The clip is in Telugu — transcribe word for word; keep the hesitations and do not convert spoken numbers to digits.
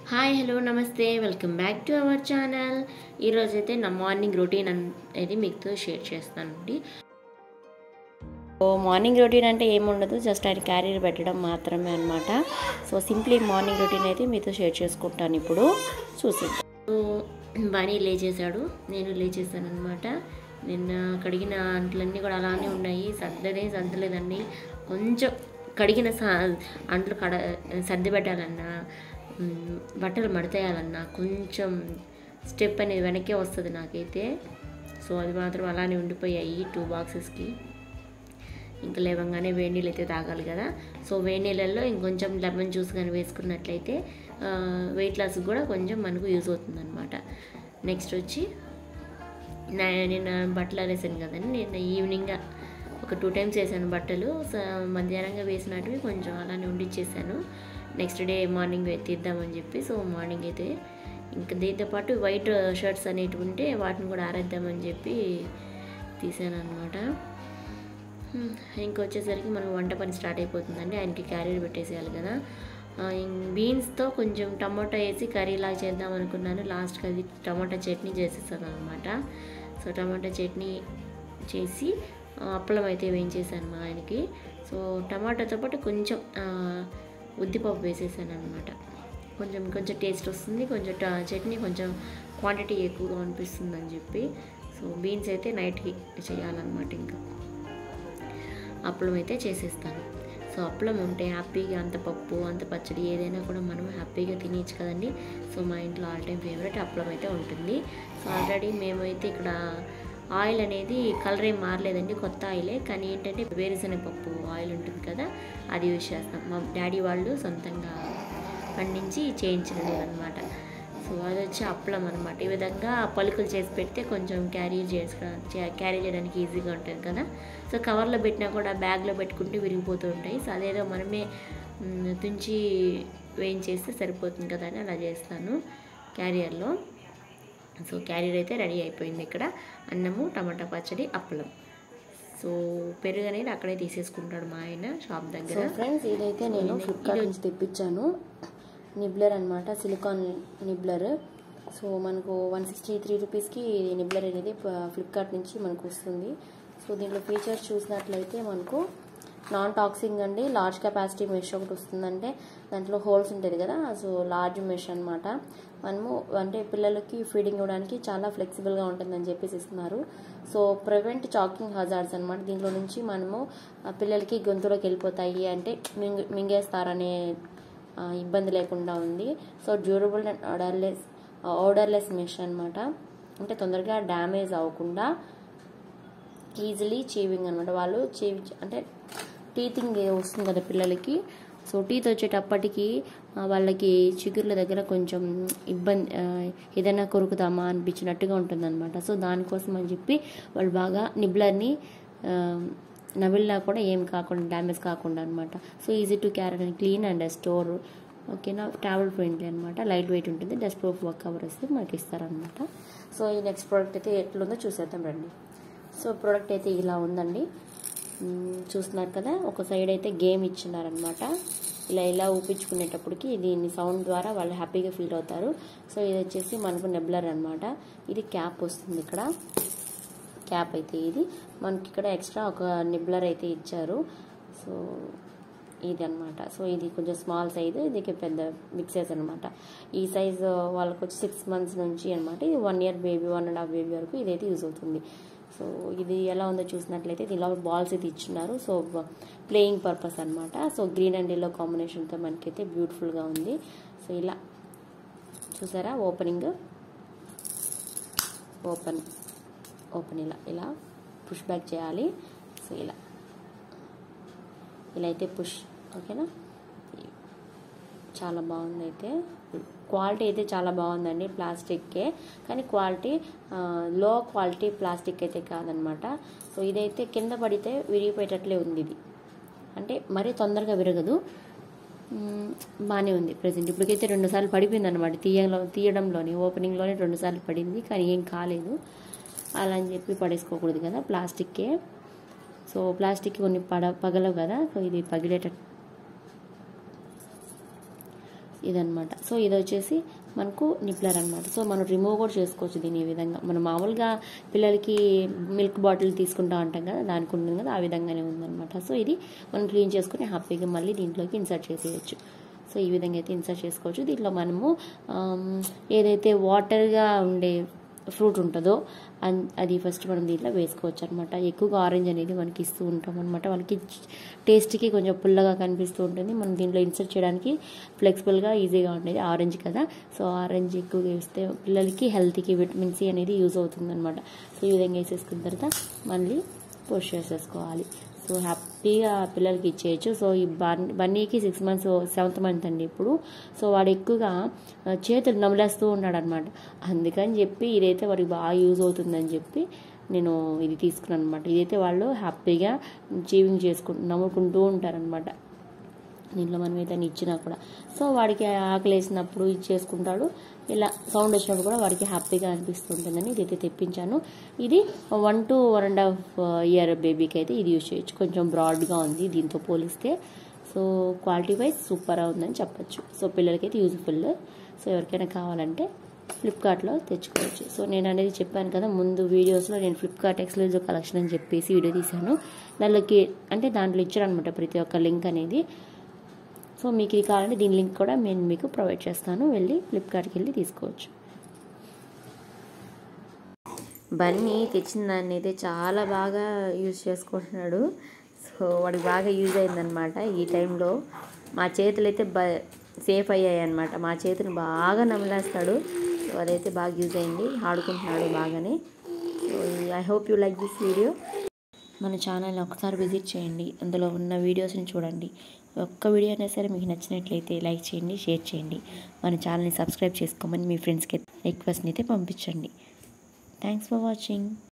హాయ్ హలో నమస్తే welcome back to our channel. ఈరోజైతే నా మార్నింగ్ రొటీన్ అనేది మీతో షేర్ చేస్తానండి. సో మార్నింగ్ రొటీన్ అంటే ఏముండదు, జస్ట్ ఆయన క్యారియర్ పెట్టడం మాత్రమే అనమాట. సో సింప్లీ మార్నింగ్ రొటీన్ అయితే మీతో షేర్ చేసుకుంటాను. ఇప్పుడు చూసేద్దాం. సో బాణీ లేచేసాడు, నేను లేచేసాను అనమాట. నిన్న కడిగిన అంట్లన్నీ కూడా అలానే ఉన్నాయి, సర్దనే సర్దలేదండి. కొంచెం కడిగిన సా అంట్లు కడ సర్ది పెట్టాలన్నా, బట్టలు మడతేయాలన్నా కొంచెం స్టెప్ అనేది వెనక్కే వస్తుంది నాకైతే. సో అది మాత్రం అలానే ఉండిపోయాయి టూ బాక్సెస్కి. ఇంకా లేవంగానే వేడి నీళ్ళు అయితే తాగాలి కదా. సో వేడి నీళ్ళల్లో ఇంకొంచెం లెమన్ జ్యూస్ కానీ వేసుకున్నట్లయితే వెయిట్ లాస్కి కూడా కొంచెం మనకు యూజ్ అవుతుంది అనమాట. నెక్స్ట్ వచ్చి నేను బట్టలు వేసాను కదండి, నేను ఈవినింగ్ ఒక టూ టైమ్స్ వేసాను బట్టలు. మధ్యాహ్నంగా వేసినట్టువి కొంచెం అలానే ఉండిచ్చేసాను. నెక్స్ట్ డే మార్నింగ్ తీద్దామని చెప్పి. సో మార్నింగ్ అయితే ఇంకా దీంతో పాటు వైట్ షర్ట్స్ అనేటివి ఉంటే వాటిని కూడా ఆరేద్దామని చెప్పి తీసాను అనమాట. ఇంకొచ్చేసరికి మనం వంట పని స్టార్ట్ అయిపోతుందండి. ఆయనకి క్యారీర్ పెట్టేసేయాలి కదా. బీన్స్తో కొంచెం టమాటా వేసి కర్రీలాగా చేద్దాం అనుకున్నాను. లాస్ట్కి అది టమాటా చట్నీ చేసేసాను అనమాట. సో టమాటా చట్నీ చేసి అప్పలం అయితే వేయించేసాను మా ఆయనకి. సో టమాటాతో పాటు కొంచెం ఉద్దిపప్పు వేసేసాను అనమాట. కొంచెం కొంచెం టేస్ట్ వస్తుంది, కొంచెం చట్నీ కొంచెం క్వాంటిటీ ఎక్కువగా అనిపిస్తుంది అని చెప్పి. సో బీన్స్ అయితే నైట్కి చేయాలన్నమాట. ఇంకా అప్పలం అయితే చేసేస్తాను. సో అప్పలం ఉంటే హ్యాపీగా అంత పప్పు అంత పచ్చడి ఏదైనా కూడా మనం హ్యాపీగా తినేయచ్చు కదండి. సో మా ఇంట్లో ఆల్ టైమ్ ఫేవరెట్ అప్పలం అయితే ఉంటుంది. సో ఆల్రెడీ మేమైతే ఇక్కడ ఆయిల్ అనేది కలర్ ఏం మారలేదండి, కొత్త ఆయిలే. కానీ ఏంటంటే వేరుశనగపప్పు ఆయిల్ ఉంటుంది కదా, అది యూజ్ చేస్తాం. మా డాడీ వాళ్ళు సొంతంగా పండించి చేయించినది అనమాట. సో అది వచ్చి అప్పలం అనమాట. ఈ విధంగా పలుకులు చేసి పెడితే కొంచెం క్యారీ చేసుకో క్యారీ చేయడానికి ఈజీగా ఉంటుంది కదా. సో కవర్లో పెట్టినా కూడా బ్యాగ్లో పెట్టుకుంటే విరిగిపోతూ ఉంటాయి. సో అదేదో మనమే తుంచి వేయించేస్తే సరిపోతుంది కదా అని అలా చేస్తాను క్యారియర్లో. సో క్యారియర్ అయితే రెడీ అయిపోయింది. ఇక్కడ అన్నము, టమాటా పచ్చడి, అప్పలం. సో పెరుగు అనేది అక్కడే తీసేసుకుంటాడు మా ఆయన షాప్ దగ్గర. ఫ్రెండ్స్ ఇదైతే నేను ఫ్లిప్కార్ట్ నుంచి తెప్పించాను. నిబ్లర్ అనమాట, సిలికాన్ నిబ్లర్. సో మనకు వన్ సిక్స్టీ త్రీ రూపీస్కి నిబ్లర్ అనేది ఫ్లిప్కార్ట్ నుంచి మనకు వస్తుంది. సో దీంట్లో ఫీచర్స్ చూసినట్లయితే మనకు నాన్ టాక్సింగ్ అండి, లార్జ్ కెపాసిటీ మెష్ ఒకటి వస్తుందంటే దాంట్లో హోల్స్ ఉంటుంది కదా. సో లార్జ్ మెష్ అనమాట. మనము అంటే పిల్లలకి ఫీడింగ్ ఇవ్వడానికి చాలా ఫ్లెక్సిబుల్గా ఉంటుందని చెప్పేసి ఇస్తున్నారు. సో ప్రివెంట్ చాకింగ్ హజార్డ్స్ అనమాట. దీంట్లో నుంచి మనము పిల్లలకి గొంతులోకి వెళ్ళిపోతాయి అంటే మింగ్ మింగేస్తారనే ఇబ్బంది లేకుండా ఉంది. So durable and odourless odourless mesh అనమాట. అంటే తొందరగా డ్యామేజ్ అవ్వకుండా ఈజీలీ చీవింగ్ అనమాట. వాళ్ళు చీవి అంటే టీతింగ్ వస్తుంది కదా పిల్లలకి. సో టీత్ వచ్చేటప్పటికి వాళ్ళకి చిగుర్ల దగ్గర కొంచెం ఇబ్బంది, ఏదైనా కొరుకుదామా అనిపించినట్టుగా ఉంటుందన్నమాట. సో దానికోసం అని చెప్పి వాళ్ళు బాగా నిబ్లర్ని నవిల్లా కూడా ఏం కాకుండా డ్యామేజ్ కాకుండా అనమాట. So easy to carry and clean and store. ఓకేనా, ట్రావెల్ ఫ్రెండ్లీ అనమాట, లైట్ వెయిట్ ఉంటుంది. డస్ట్ ప్రూఫ్ వర్క్ కవర్ వస్తే మనకి ఇస్తారనమాట. సో ఈ నెక్స్ట్ ప్రోడక్ట్ అయితే ఎట్లుందో చూసేద్దాం రండి. సో ప్రోడక్ట్ అయితే ఇలా ఉందండి, చూస్తున్నారు కదా. ఒక సైడ్ అయితే గేమ్ ఇచ్చినారనమాట. ఇలా ఇలా ఊపించుకునేటప్పటికి దీన్ని సౌండ్ ద్వారా వాళ్ళు హ్యాపీగా ఫీల్ అవుతారు. సో ఇది వచ్చేసి మనకు నెబ్లర్ అనమాట. ఇది క్యాప్ వస్తుంది ఇక్కడ, క్యాప్ అయితే ఇది మనకి ఇక్కడ ఎక్స్ట్రా ఒక నిబ్లర్ అయితే ఇచ్చారు. సో ఇది అనమాట. సో ఇది కొంచెం స్మాల్ సైజు, ఇది పెద్ద బిగ్ సైజ్ అనమాట. ఈ సైజు వాళ్ళకి వచ్చి సిక్స్ మంత్స్ నుంచి అనమాట. ఇది one year baby one and half baby వరకు ఇదైతే యూజ్ అవుతుంది. సో ఇది ఎలా ఉందో చూసినట్లయితే దీనిలో బాల్స్ అయితే ఇచ్చిన్నారు. సో ప్లేయింగ్ పర్పస్ అనమాట. సో గ్రీన్ అండ్ ఎల్లో కాంబినేషన్తో మనకైతే బ్యూటిఫుల్గా ఉంది. సో ఇలా చూసారా, ఓపెనింగ్ ఓపెన్ ఓపెన్ ఇలా ఇలా పుష్ బ్యాక్ చేయాలి. సో ఇలా ఇలా అయితే పుష్. ఓకేనా, చాలా బాగుంది. అయితే క్వాలిటీ అయితే చాలా బాగుందండి, ప్లాస్టిక్కే. కానీ క్వాలిటీ లో క్వాలిటీ ప్లాస్టిక్ అయితే కాదనమాట. సో ఇదైతే కింద పడితే విరిగిపోయేటట్లే ఉంది. ఇది అంటే మరీ తొందరగా విరగదు, బాగానే ఉంది ప్రజెంట్. ఇప్పటికైతే రెండు సార్లు పడిపోయింది అనమాట. తీయలో తీయడంలోనే ఓపెనింగ్లోనే రెండు సార్లు పడింది, కానీ ఏం కాలేదు. అలా అని చెప్పి పడేసుకోకూడదు కదా, ప్లాస్టిక్కే. సో ప్లాస్టిక్ కొన్ని పడ పగలవు కదా. సో ఇది పగిలేటట్టు ఇదనమాట. సో ఇది వచ్చేసి మనకు నిప్లర్ అనమాట. సో మనం రిమూవ్ కూడా చేసుకోవచ్చు దీని ఈ విధంగా. మనం మామూలుగా పిల్లలకి మిల్క్ బాటిల్ తీసుకుంటా ఉంటాం కదా, దానికి ఉంటుంది కదా, ఆ విధంగానే ఉందన్నమాట. సో ఇది మనం క్లీన్ చేసుకుని హ్యాపీగా మళ్ళీ దీంట్లోకి ఇన్సర్ట్ చేసేయచ్చు. సో ఈ విధంగా అయితే ఇన్సర్ట్ చేసుకోవచ్చు. దీంట్లో మనము ఏదైతే వాటర్గా ఉండే ఫ్రూట్ ఉంటుందో అది ఫస్ట్ మనం దీంట్లో వేసుకోవచ్చు అనమాట. ఎక్కువగా ఆరెంజ్ అనేది మనకి ఇస్తూ ఉంటాం అనమాట. వాళ్ళకి టేస్ట్కి కొంచెం పుల్లగా కనిపిస్తూ ఉంటుంది. మనం దీంట్లో ఇన్సర్ట్ చేయడానికి ఫ్లెక్సిబుల్గా ఈజీగా ఉండేది ఆరెంజ్ కదా. సో ఆరెంజ్ ఎక్కువగా వేస్తే పిల్లలకి హెల్త్కి విటమిన్ సి అనేది యూజ్ అవుతుంది అనమాట. సో ఈ విధంగా వేసేసుకున్న తర్వాత మళ్ళీ పోస్ట్ చేసేసుకోవాలి. సో హ్యాపీగా పిల్లలకి ఇచ్చేయచ్చు. సో ఈ బన్ బన్నీకి సిక్స్ మంత్స్ సెవెంత్ మంత్ అండి ఇప్పుడు. సో వాడు ఎక్కువగా చేతులు నమలేస్తూ ఉన్నాడు అనమాట. అందుకని చెప్పి ఇదైతే వాడికి బాగా యూజ్ అవుతుందని చెప్పి నేను ఇది తీసుకున్నాను అనమాట. ఇదైతే వాళ్ళు హ్యాపీగా చీవింగ్ చేసుకుంటూ నవ్వుకుంటూ ఉంటారనమాట దీంట్లో మనం ఏదైనా ఇచ్చినా కూడా. సో వాడికి ఆకలి వేసినప్పుడు ఇది చేసుకుంటాడు. ఇలా సౌండ్ వచ్చినప్పుడు కూడా వాడికి హ్యాపీగా అనిపిస్తుంటుందని ఇదైతే తెప్పించాను. ఇది one to one and half year బేబీకి అయితే ఇది యూజ్ చేయొచ్చు. కొంచెం బ్రాడ్గా ఉంది దీంతో పోలిస్తే. సో క్వాలిటీ వైజ్ సూపర్గా ఉందని చెప్పచ్చు. సో పిల్లలకైతే యూజ్ఫుల్. సో ఎవరికైనా కావాలంటే ఫ్లిప్కార్ట్లో తెచ్చుకోవచ్చు. సో నేను అనేది చెప్పాను కదా ముందు వీడియోస్లో, నేను ఫ్లిప్కార్ట్ ఎక్స్క్లూజివ్ కలెక్షన్ అని చెప్పేసి వీడియో తీశాను. దానిలోకి అంటే దాంట్లో ఇచ్చారనమాట ప్రతి ఒక్క లింక్ అనేది. సో మీకు ఇది కావాలంటే దీని లింక్ కూడా నేను మీకు ప్రొవైడ్ చేస్తాను, వెళ్ళి ఫ్లిప్కార్ట్కి వెళ్ళి తీసుకోవచ్చు. బన్నీ తెచ్చిన దాన్ని అయితే చాలా బాగా యూజ్ చేసుకుంటున్నాడు. సో వాడికి బాగా యూజ్ అయిందనమాట ఈ టైంలో. మా చేతులు అయితే బ సేఫ్ అయ్యాయి అనమాట. మా చేతులు బాగా నమలేస్తాడు. సో అదైతే బాగా యూజ్ అయింది, ఆడుకుంటున్నాడు బాగానే. So I hope you like this video. మన ఛానల్ని ఒకసారి విజిట్ చేయండి, అందులో ఉన్న వీడియోస్ని చూడండి. ఒక్క వీడియో అయినా సరే మీకు నచ్చినట్లయితే లైక్ చేయండి, షేర్ చేయండి. మన ఛానల్ని సబ్స్క్రైబ్ చేసుకోమని మీ ఫ్రెండ్స్కి రిక్వెస్ట్ని అయితే పంపించండి. Thanks for watching.